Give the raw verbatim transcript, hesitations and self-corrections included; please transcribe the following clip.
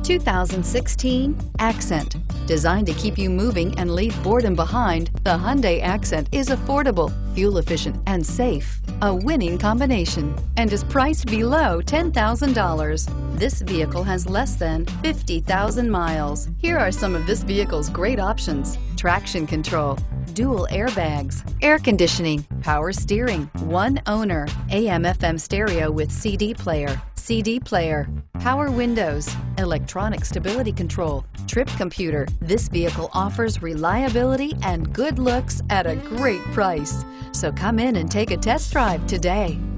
two thousand sixteen Accent. Designed to keep you moving and leave boredom behind, the Hyundai Accent is affordable, fuel-efficient, and safe. A winning combination, and is priced below ten thousand dollars. This vehicle has less than fifty thousand miles. Here are some of this vehicle's great options: traction control, dual airbags, air conditioning, power steering, one owner, A M F M stereo with C D player, C D player, power windows, electronic stability control, trip computer. This vehicle offers reliability and good looks at a great price. So come in and take a test drive today.